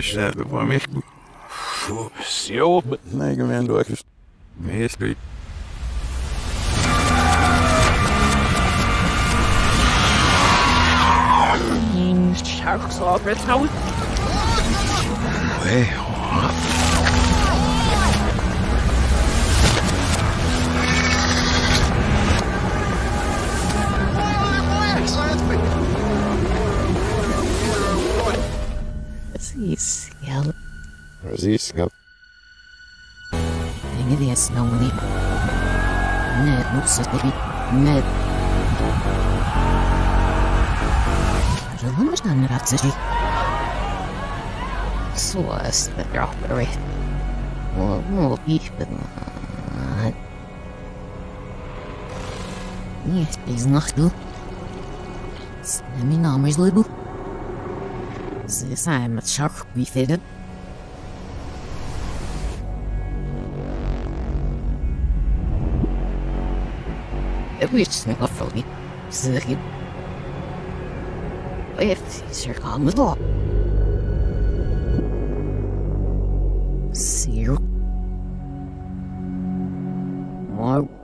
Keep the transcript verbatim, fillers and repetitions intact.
Schade, war mich. So, nein, gemein, du hast. Mäßig. Sharks over town. Hey, Precis, ja. precies, ja. Ingen är snålig. Nej, måste det. Nej. Rumors not enough to see. Så är det bra. Och må vi men. Yes, please not do. Snämi namers libu. Så sam att shark vi fitted. Det blir snälla frågor. Så det If you're calm with all. Zero. More.